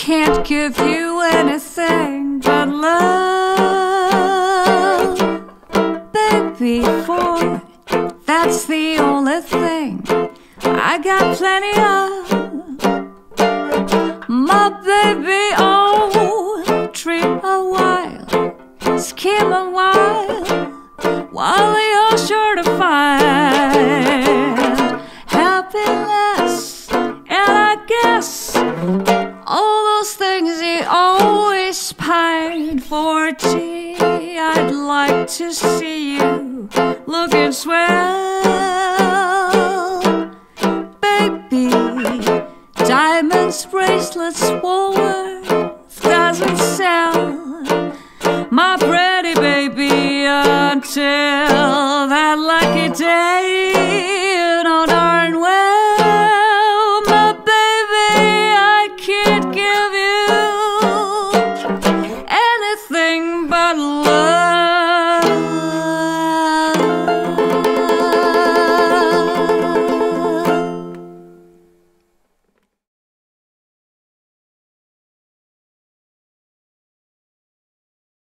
can't give you anything but love, baby, for that's the only thing I got plenty of. My baby, oh, treat a while, scheme a while you're sure to find happiness. And I guess all those things he always pined for. Gee, I'd like to see you looking swell, baby. Diamonds, bracelets, Woolworth doesn't sell my pretty baby until that lucky day